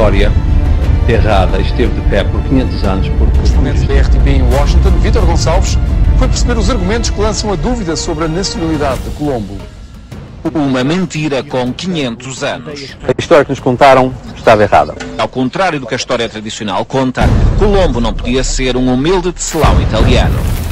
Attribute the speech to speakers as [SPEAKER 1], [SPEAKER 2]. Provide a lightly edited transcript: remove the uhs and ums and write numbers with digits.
[SPEAKER 1] história errada esteve de pé por 500 anos porque...
[SPEAKER 2] Correspondente da RTP em Washington, Vítor Gonçalves, foi perceber os argumentos que lançam a dúvida sobre a nacionalidade de Colombo.
[SPEAKER 3] Uma mentira com 500 anos.
[SPEAKER 1] A história que nos contaram estava errada.
[SPEAKER 3] Ao contrário do que a história tradicional conta, Colombo não podia ser um humilde tecelão italiano.